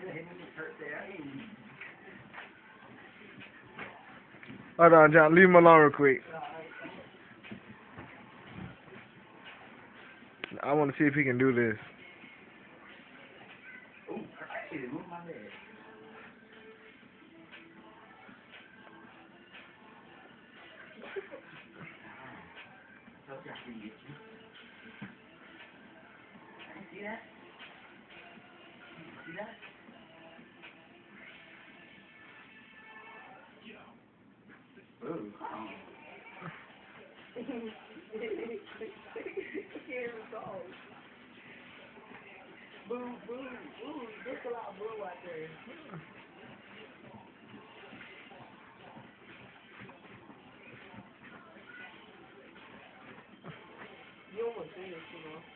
Hold on, John. Leave him alone real quick. I want to see if he can do this. Boo, boo, boo. There's a lot of boo out there. You almost finished, you know.